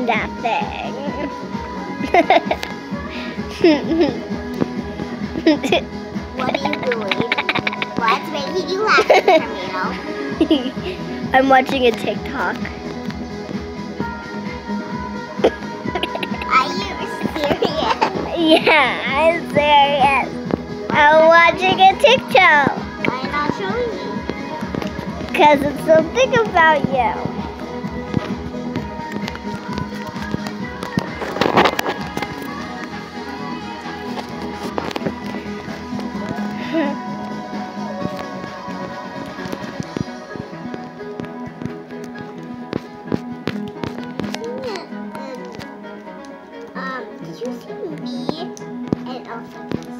that thing. What are you doing? What's making you laugh, Camille? I'm watching a TikTok. Are you serious? Yeah, I'm serious. I'm watching a TikTok. Why not showing me? Because it's something about you. Did you see me and also this?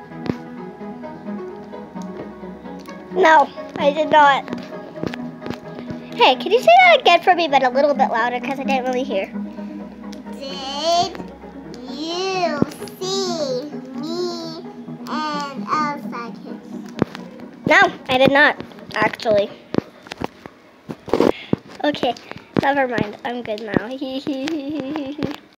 No, I did not. Hey, can you say that again for me, but a little bit louder, because I didn't really hear. Did you see me and Elsa kiss? No, I did not, actually. Okay, never mind. I'm good now.